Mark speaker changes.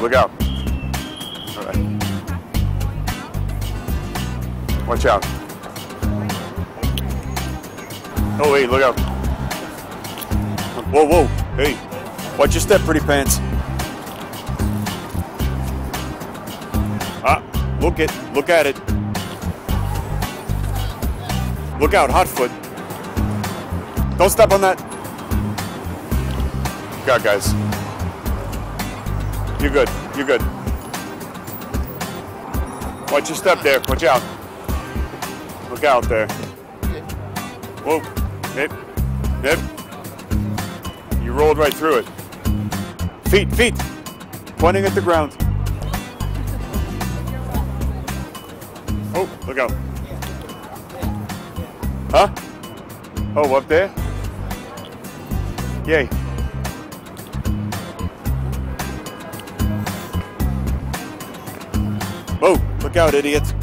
Speaker 1: look out. All right. Watch out. Oh, wait, look out. Whoa, whoa. Hey, watch your step, pretty pants. Look at it. Look out, hot foot. Don't step on that. God, guys. You're good, you're good. Watch your step there, watch out. Look out there. Whoa, hip, hip. You rolled right through it. Feet, pointing at the ground. Oh, look out. Huh? Oh, up there? Yay. Whoa, look out, idiot.